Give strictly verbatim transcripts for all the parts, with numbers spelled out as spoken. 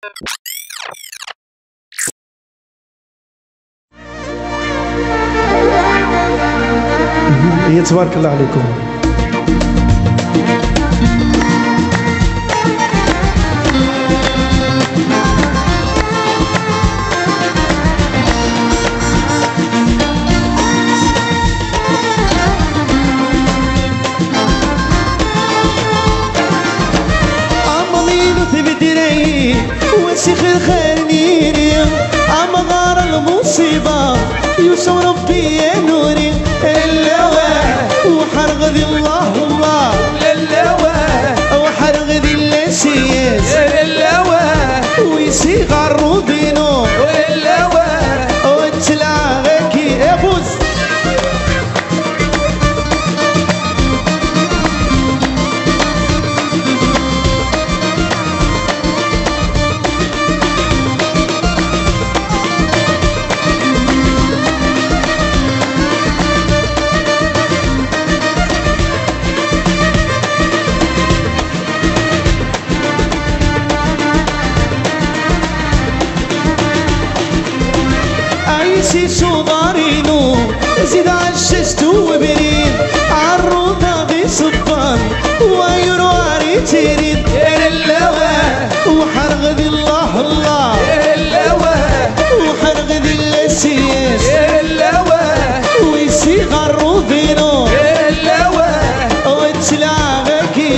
هي تبارك الله عليكم. وسيخ الخير نيري عم غار المصيبة يوسف ربي يا نوري اللواء وحرق ذي الله الله اللواء وحرق ذي اللسيس اللواء ويسيغ الروبينو اللواء وتلاغيكي يا فوز. صغارينو زيد عششت وبريد عالروضة بصبان ويرو عري تريد اللواء وحرق ذي الله الله اللواء وحرق ذي اللسيس اللواء ويسيغ الروضينو اللواء وتلاغيكي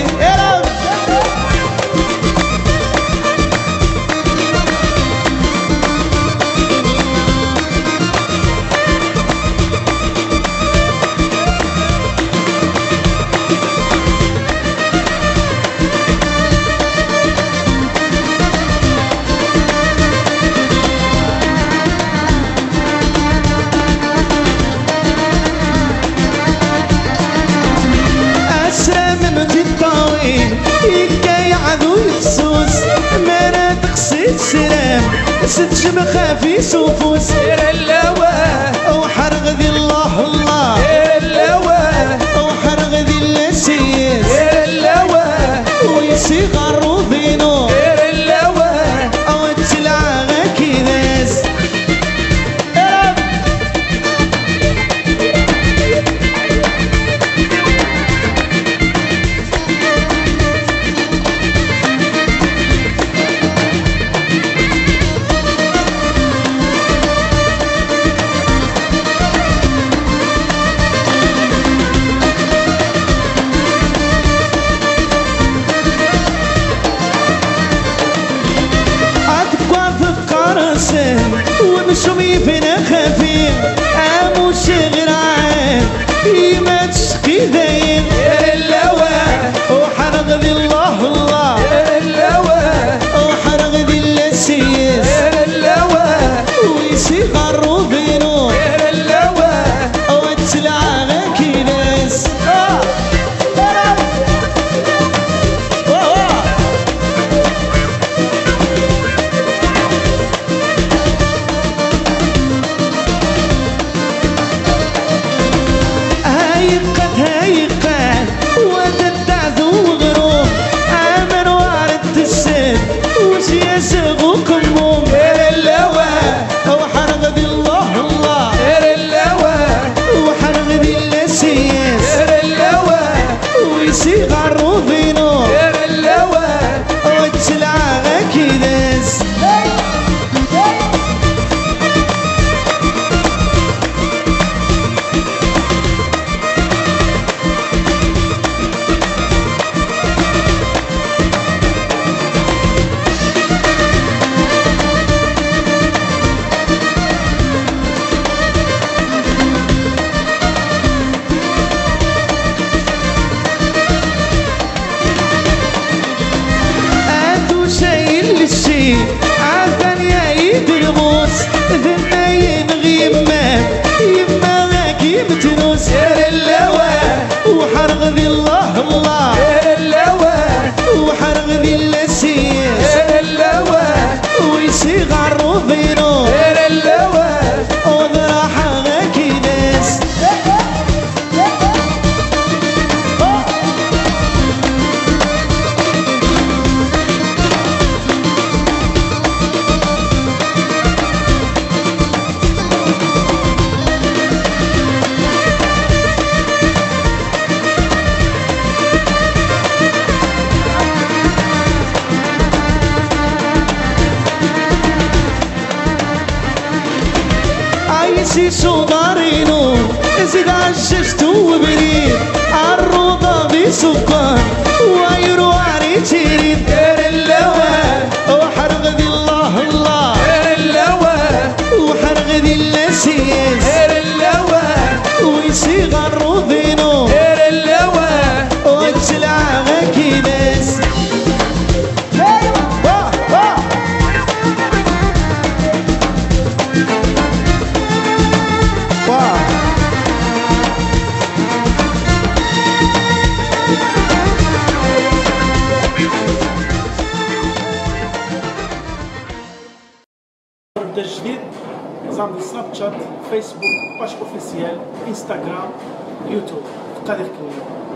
سلام ست شبخة في سوفوس اللواء وحرق ذي الله الله اللواء وحرق ذي اللسيس اللواء ويسيغ الروبينو اللواء وتلعغى كذاس ومشومي فينا خفيف اموش غير عام ما تشقي دايم اللواء وحرق ذي الله الله اللواء وحرق ذي اللسيس اللواء ويسيغ الروبينو اللواء وتلعغى كناس ويسيغ الروبينو اللواء وتلعغى كناس سيسو دارينو زيد عششتو وبريد عالروضة بسكر وايرو عريتيريد دير اللوان وحرق ذي الله الله دير اللوان وحرق ذي اللسيس دير اللوان ويصيغ الروضينو دير اللوان وتلع غاكيداس ده جديد نظام سناب شات فيسبوك باش اوفيسيال انستغرام يوتيوب قادر كلهم